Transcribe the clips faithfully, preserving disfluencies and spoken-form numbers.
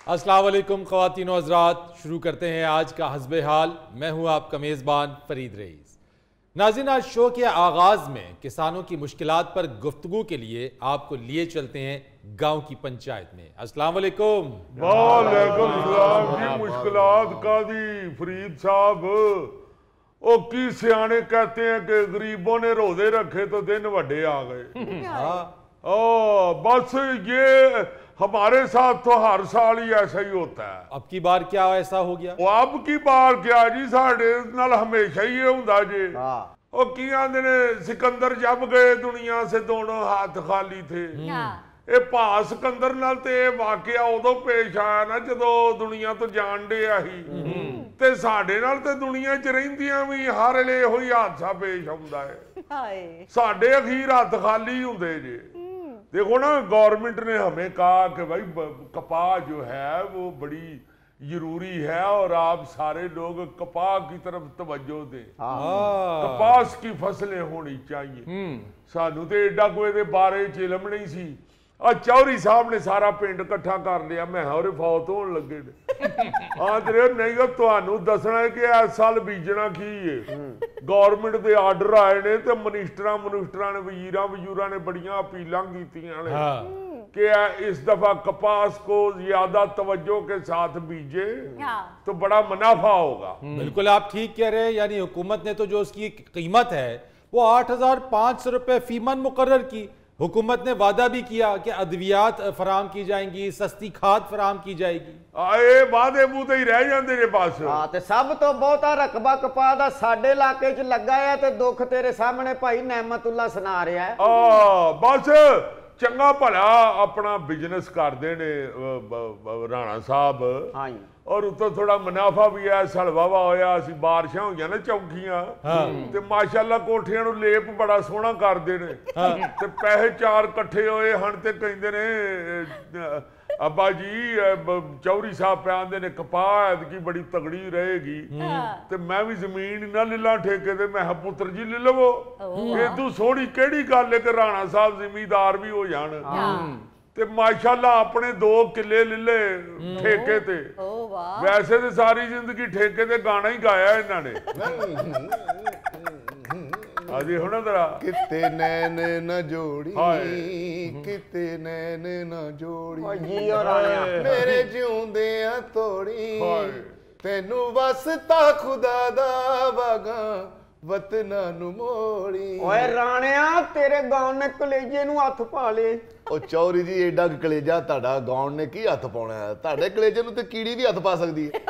अस्सलाम वालेकुम ख़वातीन व हज़रात, शुरू करते हैं आज का हस्बे हाल। मैं हूं आपका मेज़बान फरीद रईस। नाज़रीन, आज शो के आगाज़ में किसानों की मुश्किलात पर गुफ्तगू के लिए आपको लिए चलते हैं गांव की पंचायत में। अस्सलाम वालेकुम। वालेकुम सलाम जी। मुश्किलात कादी फरीद साहब? ओ की सियाने कहते हैं कि गरीबों ने रोजे रखे तो दिन वड्डे आ गए। ओ बस ये हमारे साथ तो हर साल ही ऐसा ही होता है। अब की बार क्या ऐसा हो गया? वो अब की बार क्या जी, साढ़े नाल हमेशा ही ये हुंदा जी। ओ की आंदे ने सिकंदर जब गए दुनिया से दोनों हाथ खाली थे। ये भा सिकंदर नाल ते वाकया उदों पेश आया ना जदों दुनिया तो जान डिया ही, ते साडे नाल ते दुनिया च रहिंदियां भी हर वेले इहो ही हादसा पेश आउंदा है। साडे अखीर हाथ खाली हुंदे जे। देखो ना, गवर्नमेंट ने हमें कहा कि भाई कपास जो है वो बड़ी जरूरी है और आप सारे लोग कपास की तरफ तवज्जो दें। कपास की फसलें होनी चाहिए। सानू तो एडा कोई दे बारे च इलम नहीं सी। आ चौधरी साहब ने सारा पिंड इकट्ठा कर लिया। मैं और फौत होने लगे आदरे नहीं तो दसना है कि इस साल बीजना की है। गवर्नमेंट के आर्डर आए ने तो मिनिस्टर मिनिस्टर ने वजीर वजूर ने बड़िया अपील की कि इस दफा कपास को ज्यादा तवज्जो के साथ बीजे तो बड़ा मुनाफा होगा। बिल्कुल आप ठीक कह रहे हैं। यानी हुकूमत ने तो जो उसकी कीमत है वो आठ हजार पाँच सौ रुपये फीमन मुकर्रर की। हुकूमत ने वादा भी किया कि अद्वियात फराम की जाएंगी, सस्ती खाद फराम की जाएगी। आए वादे बूते ही रह जाते ने बस। हाँ, ते सब तो बहुता रकबा कपा दा साडे इलाके च लगा है ते दुख तेरे सामने भाई नेमतुल्ला सुना रहा है। आ बस चंगा भला अपना बिजनेस करते ने राणा साहब। हाँ, और उतो थोड़ा मुनाफा भी है। सलवा होया सी, बारिशां होईयां ना चौखियां ते माशाअल्लाह कोठियां नूं लेप बड़ा सोहना करदे ने ते पैसे चार इकट्ठे होए हन ते कहंदे ने अब्बा जी चौधरी साहब पे आंदे ने कपास की बड़ी तगड़ी रहेगी ते मैं भी जमीन ना ले ला ठेके ते। मैं पुत्र जी ले लवो, इदू सोहनी केड़ी गल है कि राणा साहब जिमीदार भी हो जान ते माशाअल्लाह अपने दो किले ले ले ठेके ते। वैसे तो सारी जिंदगी ठेके ते गाना ही गाया इन्होंने। अजी हुण जरा किते नैन न जोड़ी, किते नैन न जोड़ी, मेरे जिउंदियां तोड़ी, तेनू वसता खुदा दा वागा वतना नु मोड़ी। ओए राणिया तेरे गाउन ने कलेजे नू हथ पा ले। ओ चौरी जी एडा कलेजा ताड़ा गाउन ने की हथ पाउणा है? ताड़े कलेजे नू ते कीड़ी भी हथ पा सकदी है।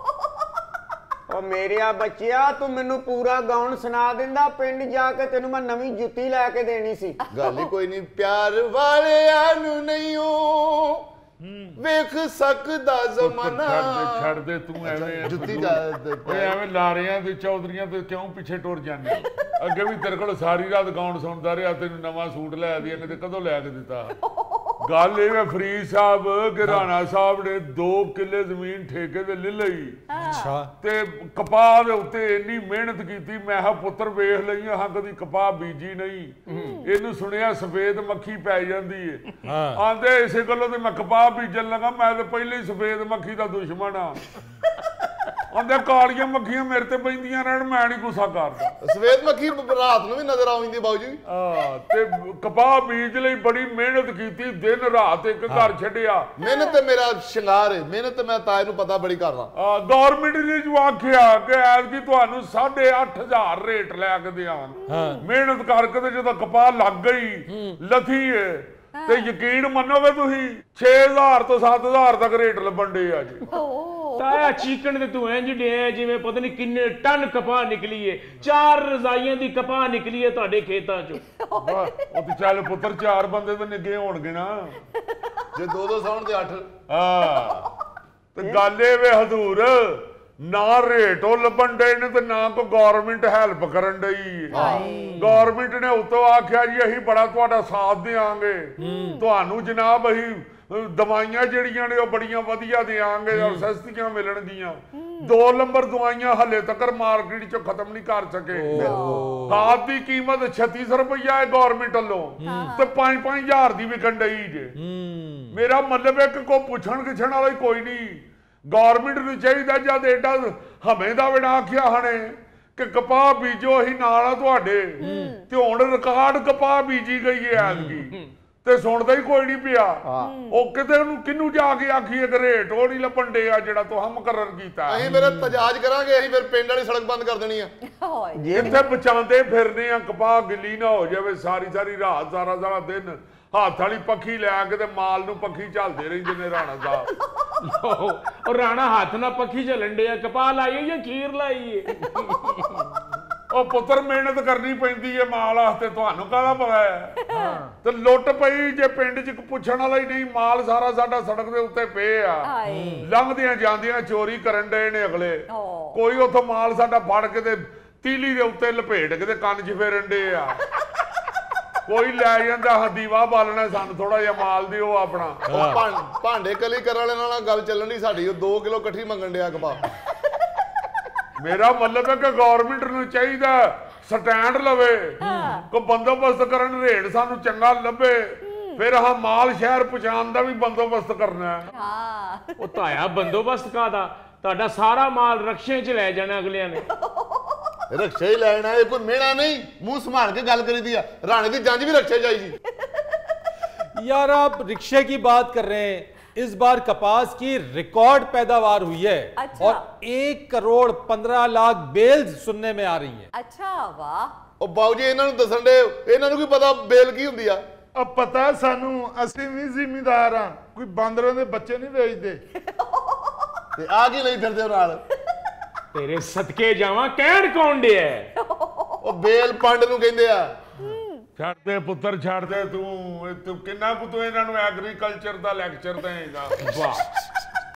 ओ मेरिया बच्चिया तू मैनू पूरा गाउन सुना दिंदा, पिंड जाके तेनू मैं नवी जुत्ती लैके देनी सी। गल ही कोई नहीं, प्यार वाले आनू नहीं हो वेख सकदा जमाना। छड़ दे तू एवें जुत्ती जा एवें लारियां ते चौधरियां ते क्यों पीछे टुर जाने? अगे भी तेरे कोल सारी रात गाउन सुनदा रहा, तेन नवा सूट लै दिया ने ते कदों लै के दिता? गल ये है फरीद साहब कि राणा साहब ने दो किले जमीन ठेके ते ले लई। अच्छा। ते कपाह दे उत्ते इन्नी मेहनत की। मैं हा पुत्र वेख लई हां कदी कपाह बीजी नहीं। इनू सुनिया सफेद मक्खी पै जांदी है। आंदे इसे गल्लों ते मैं कपाह बीजन लगा, मैं तो पहले ही सफेद मक्खी का दुश्मन हाँ। आंदे कालियां मक्खियां मेरे ते पैंदियां रहन, मैं नहीं गुस्सा करदा। सफेद मक्खी रात नूं भी नजर आउंदी बाबू जी। हां, ते कपाह बीज लई बड़ी मेहनत कीती, दिन रात एक घर छड्डिया। मेहनत ते मेरा शिंगार है, मेहनत ते मैं ताए नूं पता बड़ी करदा। हां, गवर्नमेंट ने जो आखिया कि ऐतकी तुहानू साढ़े अठ हजार रेट लैके देआं। मेहनत करके ते जदों कपाह लग गई लथी है ते यकीन मनोगे तुसीं छे हजार तो सत्त हजार तक रेट लबन डे आ जी। ताया चीकन ते तू इंज डे जिवें पता नहीं किन्ने टन कपाह निकली है। चार रजाइयां दी कपाह निकली है तुहाडे खेतां चों। ओ ते चल पुत्र चार बंदे तो निगे होणगे ना, जे दो दो सौण ते अठ। हां, ते गल ए वे हजूर ना रेट लभन डे ने ते ना कोई गवर्नमेंट हैल्प करन डई। गवर्नमेंट ने उतो आख्या जी असीं बड़ा तुहाडा साथ देंगे, तुहानू जनाब असीं ਦਵਾਈਆਂ ਜਿਹੜੀਆਂ ਨੇ ਉਹ ਬੜੀਆਂ ਵਧੀਆ ਦੇਾਂਗੇ ਔਰ ਸਸਤੀਆਂ ਮਿਲਣਗੀਆਂ। ਦੋ ਨੰਬਰ ਦਵਾਈਆਂ ਹਲੇ ਤੱਕ ਮਾਰਕੀਟ ਚੋਂ ਖਤਮ ਨਹੀਂ ਕਰ ਸਕੇ। ਖਾਦ ਦੀ ਕੀਮਤ ਛੱਤੀ ਸੌ ਰੁਪਈਆ ਹੈ ਗਵਰਨਮੈਂਟ ਵੱਲੋਂ ਤੇ ਪੰਜ ਪੰਜ ਹਜ਼ਾਰ ਦੀ ਵਿਕਣ ਡਈ ਜੇ। ਮੇਰਾ ਮਤਲਬ ਹੈ ਕਿ ਕੋਈ ਪੁੱਛਣ ਗਿੱਛਣ ਵਾਲਾ ਹੀ ਕੋਈ ਨਹੀਂ। ਗਵਰਨਮੈਂਟ ਨੂੰ ਚਾਹੀਦਾ ਜਦ ਏਡਾ ਹਮੇ ਦਾ ਵਿਨਾ ਆਖਿਆ ਹਣੇ ਕਿ ਕਪਾਹ ਬੀਜੋ ਅਸੀਂ ਨਾਲ ਆ ਤੁਹਾਡੇ, ਤੇ ਹੁਣ ਰਿਕਾਰਡ ਕਪਾਹ ਬੀਜੀ ਗਈ ਹੈ ਐਤਕੀ ਤੇ ਸੁਣਦਾ ਹੀ ਕੋਈ ਨਹੀਂ ਪਿਆ। ਉਹ ਕਿਤੇ ਉਹਨੂੰ ਕਿਹਨੂੰ ਜਾ ਕੇ ਆਖੀਏ ਕਿ ਰੇਟ ਉਹ ਨਹੀਂ ਲੱਭਣ ਡਿਆ ਜਿਹੜਾ ਤੂੰ ਮੁਕਰਰ ਕੀਤਾ। ਅਸੀਂ ਫਿਰ ਤਜਾਜ ਕਰਾਂਗੇ, ਅਸੀਂ ਫਿਰ ਪਿੰਡ ਵਾਲੀ ਸੜਕ ਬੰਦ ਕਰ ਦੇਣੀ ਆ। ਜਿੱਥੇ ਬਚਾਉਂਦੇ ਫਿਰਨੇ ਆ ਕਪਾਹ ਗਿੱਲੀ ਨਾ ਹੋ ਜਾਵੇ ਸਾਰੀ ਸਾਰੀ ਰਾਤ ਸਾਰਾ ਸਾਰਾ ਦਿਨ ਹੱਥ ਵਾਲੀ ਪੱਖੀ ਲੈ ਕੇ ਤੇ ਮਾਲ ਨੂੰ ਪੱਖੀ ਝਲਦੇ ਰਹਿੰਦੇ ਨੇ ਰਾਣਾ ਸਾਹਿਬ। ਉਹ ਰਾਣਾ ਹੱਥ ਨਾਲ ਪੱਖੀ ਝਲਣ ਡਿਆ, ਕਪਾਹ ਲਾਈਏ ਜਾਂ ਖੀਰ ਲਾਈਏ? ਉਹ ਪੁੱਤਰ ਮਿਹਨਤ ਕਰਨੀ ਪੈਂਦੀ ਹੈ ਮਾਲ ਵਾਸਤੇ, ਤੁਹਾਨੂੰ ਕਾਹਦਾ ਪਤਾ ਹੈ? ਤੇ ਲੁੱਟ ਪਈ ਜੇ ਪਿੰਡ 'ਚ ਪੁੱਛਣ ਵਾਲਾ ਹੀ ਨਹੀਂ, ਮਾਲ ਸਾਰਾ ਸਾਡਾ ਸੜਕ ਦੇ ਉੱਤੇ ਪਏ ਆ, ਲੰਘਦਿਆਂ ਜਾਂਦਿਆਂ ਚੋਰੀ ਕਰਨ ਡਏ ਨੇ ਅਗਲੇ। ਕੋਈ ਉੱਥੋਂ ਮਾਲ ਸਾਡਾ ਫੜ ਕੇ ਤੇ ਤੀਲੀ ਦੇ ਉੱਤੇ ਲਪੇਟ ਕੇ ਤੇ ਕੰਨ 'ਚ ਫੇਰਨ ਡੇ ਆ। ਕੋਈ ਲੈ ਜਾਂਦਾ ਹਾਂ ਦੀਵਾ ਬਾਲਣਾ ਸਾਨੂੰ ਥੋੜਾ ਜਿਹਾ ਮਾਲ ਦਿਓ ਆਪਣਾ। ਉਹ ਭਾਂਡੇ ਕਲੀ ਕਰਨ ਵਾਲੇ ਨਾਲ ਗੱਲ ਚੱਲਣ ਦੀ ਸਾਡੀ, ਉਹ ਦੋ ਕਿਲੋ ਇਕੱਠੀ ਮੰਗਣ ਡਿਆ ਕਪਾਹ। ਮੇਰਾ ਮਤਲਬ ਹੈ ਕਿ ਗਵਰਨਮੈਂਟ ਨੂੰ ਚਾਹੀਦਾ ਸਟੈਂਡ ਲਵੇ, ਕੋ ਬੰਦੋਬਸਤ ਕਰਨ, ਰੇਟ ਸਾਨੂੰ ਚੰਗਾ ਲੱਭੇ, ਫਿਰ ਆਹ ਮਾਲ ਸ਼ਹਿਰ ਪਹੁੰਚਾਉਣ ਦਾ ਵੀ ਬੰਦੋਬਸਤ ਕਰਨਾ ਹੈ। ਉਹ ਤਾਇਆ ਬੰਦੋਬਸਤ ਕਾਹਦਾ? ਤੁਹਾਡਾ ਸਾਰਾ ਮਾਲ ਰਕਸ਼ੇ 'ਚ ਲੈ ਜਾਣਾ ਅਗਲਿਆਂ ਨੇ। रक्षा ही लेना है, कोई मेड़ा नहीं, मुंह संभाल के गल करी दिया। राणे की जंज भी रक्षा चाहिए। यार आप रिक्शे की बात कर रहे हैं, इस बार कपास की रिकॉर्ड पैदावार हुई है। अच्छा। और एक करोड़ पंद्रह लाख बेल्स सुनने में आ रही हैं। अच्छा वाह। और बाबू जी इन्हों दसन दे, इन्हों की पता बेल की हुंदी आ? अब पता सानू, असि भी जिम्मेदार हां, कोई बांदरों दे बच्चे नहीं बेचदे। ते आ की नहीं फिरदे नाल? तेरे सदके जावां, कहण कौन डे है? ओ बेल पंड नु कहंदे आ। ਛੱਡ ਦੇ ਪੁੱਤਰ ਛੱਡ ਦੇ, ਤੂੰ ਤੂੰ ਕਿੰਨਾ ਕੁ ਤੂੰ ਇਹਨਾਂ ਨੂੰ ਐਗਰੀਕਲਚਰ ਦਾ ਲੈਕਚਰ ਦੇਂਗਾ। ਵਾਹ